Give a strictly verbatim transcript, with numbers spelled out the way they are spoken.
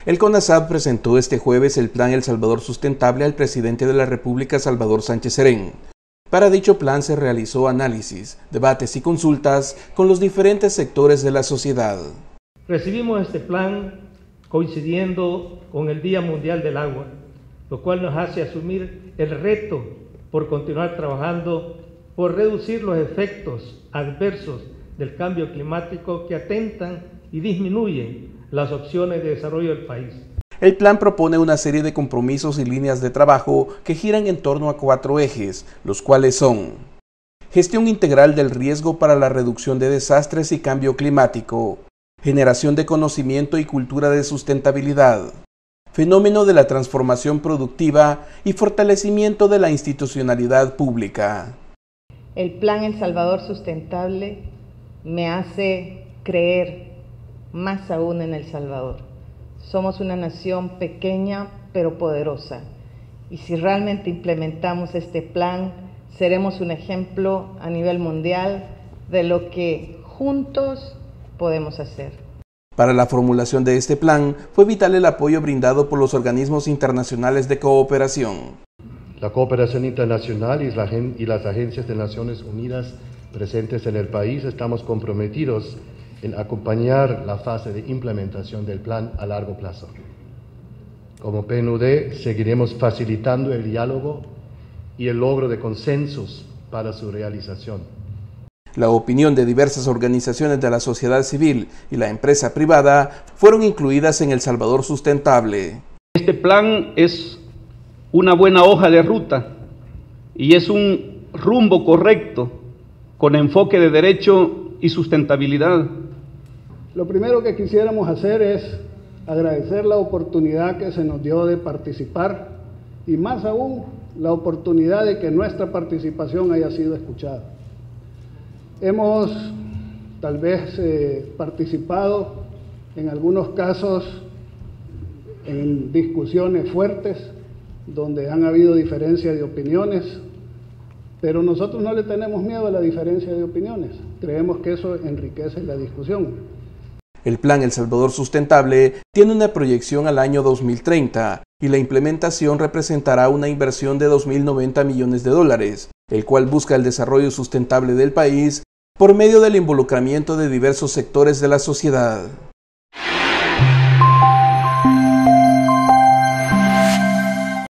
El CONASAB presentó este jueves el Plan El Salvador Sustentable al presidente de la República, Salvador Sánchez Serén. Para dicho plan se realizó análisis, debates y consultas con los diferentes sectores de la sociedad. Recibimos este plan coincidiendo con el Día Mundial del Agua, lo cual nos hace asumir el reto por continuar trabajando por reducir los efectos adversos del cambio climático que atentan y disminuyen las opciones de desarrollo del país. El plan propone una serie de compromisos y líneas de trabajo que giran en torno a cuatro ejes, los cuales son: gestión integral del riesgo para la reducción de desastres y cambio climático, generación de conocimiento y cultura de sustentabilidad, fenómeno de la transformación productiva y fortalecimiento de la institucionalidad pública. El Plan El Salvador Sustentable me hace creer más aún en El Salvador. Somos una nación pequeña pero poderosa, y si realmente implementamos este plan, seremos un ejemplo a nivel mundial de lo que juntos podemos hacer. Para la formulación de este plan fue vital el apoyo brindado por los organismos internacionales de cooperación. La cooperación internacional y las agencias de Naciones Unidas presentes en el país estamos comprometidos en acompañar la fase de implementación del plan a largo plazo. Como P N U D seguiremos facilitando el diálogo y el logro de consensos para su realización. La opinión de diversas organizaciones de la sociedad civil y la empresa privada fueron incluidas en El Salvador Sustentable. Este plan es una buena hoja de ruta y es un rumbo correcto con enfoque de derecho y sustentabilidad. Lo primero que quisiéramos hacer es agradecer la oportunidad que se nos dio de participar y más aún la oportunidad de que nuestra participación haya sido escuchada. Hemos tal vez eh, participado en algunos casos en discusiones fuertes donde han habido diferencias de opiniones, pero nosotros no le tenemos miedo a la diferencia de opiniones. Creemos que eso enriquece la discusión. El Plan El Salvador Sustentable tiene una proyección al año dos mil treinta y la implementación representará una inversión de dos mil noventa millones de dólares, el cual busca el desarrollo sustentable del país por medio del involucramiento de diversos sectores de la sociedad.